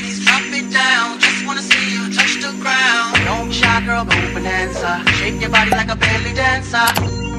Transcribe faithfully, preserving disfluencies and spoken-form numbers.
ladies, drop it down. Just wanna see you touch the ground. Don't be shy, girl, go bonanza. Shake your body like a belly dancer.